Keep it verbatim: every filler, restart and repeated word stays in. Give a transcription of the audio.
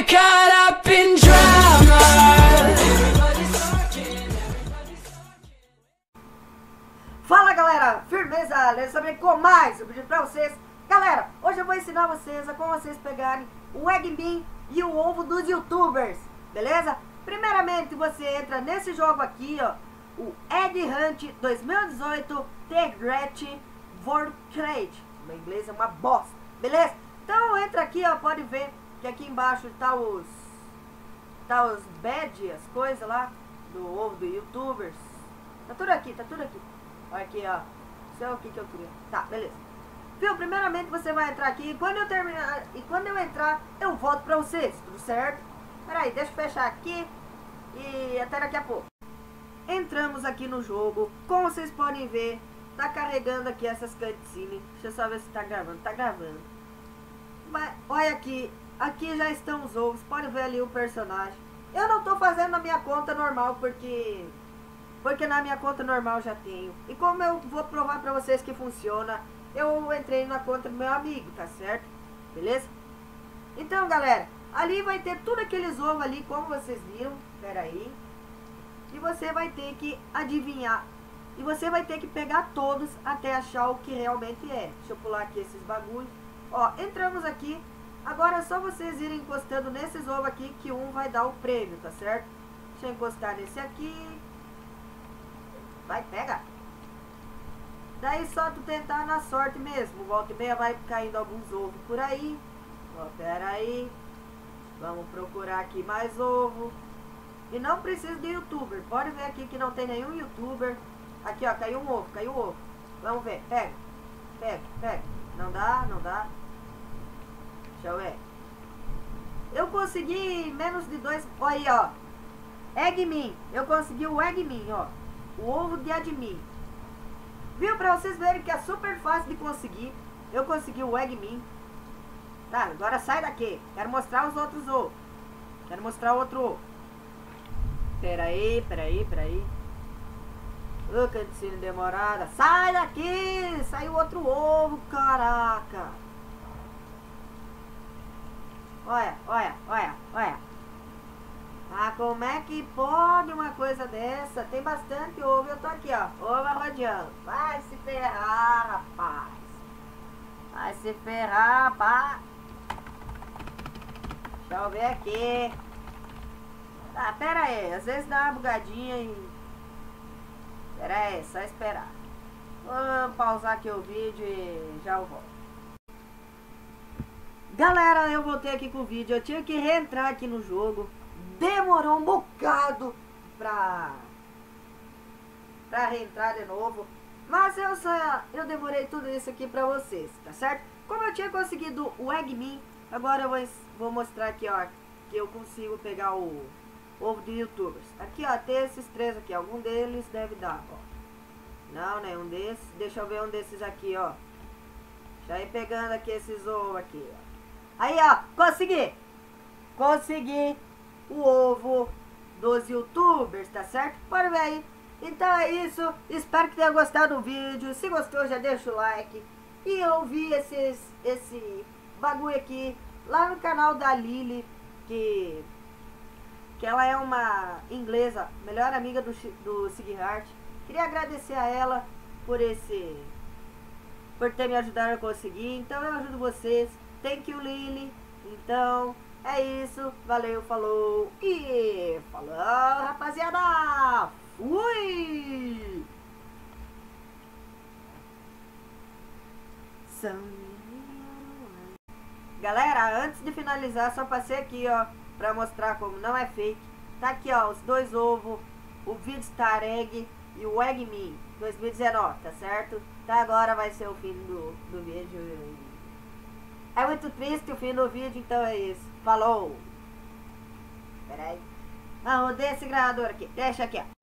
get caught up in drama. Fala galera, firmeza, beleza? Saber com mais um vídeo pra vocês. Galera, hoje eu vou ensinar vocês a como vocês pegarem o Egg Bean e o ovo dos youtubers, beleza? Primeiramente você entra nesse jogo aqui, ó, o Egg Hunt dois mil e dezoito The Great World Trade. No inglês é uma bosta, beleza? Então entra aqui, ó, pode ver que aqui embaixo tá os tá os badges, as coisas lá do ovo dos youtubers. Tá tudo aqui, tá tudo aqui. Olha aqui, ó. Isso é o que que eu queria. Tá, beleza. Viu? Primeiramente você vai entrar aqui. E quando eu terminar, e quando eu entrar, eu volto pra vocês. Tudo certo? Pera aí, deixa eu fechar aqui. E até daqui a pouco. Entramos aqui no jogo. Como vocês podem ver, tá carregando aqui essas cutscenes. Deixa eu só ver se tá gravando. Tá gravando. Mas, olha aqui. Aqui já estão os ovos. Pode ver ali o personagem. Eu não tô fazendo na minha conta normal, porque... Porque na minha conta normal já tenho. E como eu vou provar pra vocês que funciona, eu entrei na conta do meu amigo, tá certo? Beleza? Então, galera, ali vai ter tudo aqueles ovos ali, como vocês viram. Pera aí. E você vai ter que adivinhar. E você vai ter que pegar todos até achar o que realmente é. Deixa eu pular aqui esses bagulhos. Ó, entramos aqui. Agora é só vocês irem encostando nesses ovos aqui, que um vai dar o prêmio, tá certo? Deixa eu encostar nesse aqui. Vai, pega. Daí só tu tentar na sorte mesmo. Volta e meia vai caindo alguns ovos por aí. Ó, pera aí. Vamos procurar aqui mais ovo. E não precisa de youtuber. Pode ver aqui que não tem nenhum youtuber. Aqui, ó, caiu um ovo, caiu um ovo. Vamos ver, pega. Pega, pega. Não dá, não dá. Deixa eu ver. Eu consegui menos de dois. Olha aí, ó. Egg Bean. Eu consegui o Egg Bean, ó. O ovo de admin. Viu? Pra vocês verem que é super fácil de conseguir. Eu consegui o Egg Bean. Tá, agora sai daqui. Quero mostrar os outros ovos. Quero mostrar outro ovo. Pera aí, pera aí, pera aí. Ô, cutscene demorada. Sai daqui! Saiu outro ovo, caraca. Olha, olha, olha, olha. Ah, como é que pode uma coisa dessa? Tem bastante ovo. Eu tô aqui, ó. Ovo rodeando. Vai se ferrar, rapaz. Vai se ferrar, rapaz. Deixa eu ver aqui. Tá, pera aí. Às vezes dá uma bugadinha e... Pera aí, só esperar. Vamos pausar aqui o vídeo e já eu volto. Galera, eu voltei aqui com o vídeo. Eu tinha que reentrar aqui no jogo. Demorou um bocado pra, pra reentrar de novo. Mas eu só eu demorei tudo isso aqui pra vocês, tá certo? Como eu tinha conseguido o Egg Bean, agora eu vou, vou mostrar aqui, ó, que eu consigo pegar o ovo de youtubers. Aqui, ó, tem esses três aqui. Algum deles deve dar, ó. Não, nenhum desses. Deixa eu ver um desses aqui, ó. Deixa eu ir pegando aqui esses ovos aqui, ó. Aí, ó, consegui! Consegui! O ovo dos youtubers, tá certo? Pode ver aí. Então é isso. Espero que tenha gostado do vídeo. Se gostou, já deixa o like. E eu vi esses, esse bagulho aqui lá no canal da Lily, que, que ela é uma inglesa, melhor amiga do, do Sigheart. Queria agradecer a ela por esse por ter me ajudado a conseguir. Então eu ajudo vocês. Thank you, Lily. Então... é isso, valeu, falou e falou, rapaziada, fui! Galera, antes de finalizar, só passei aqui, ó, pra mostrar como não é fake. Tá aqui, ó, os dois ovos, o Vidstar Egg e o Egg Bean dois mil e dezenove, tá certo? Então agora vai ser o fim do, do vídeo. É muito triste o fim do vídeo, então é isso. Falou! Pera aí. Ah, rodei esse gravador aqui. Deixa aqui, ó.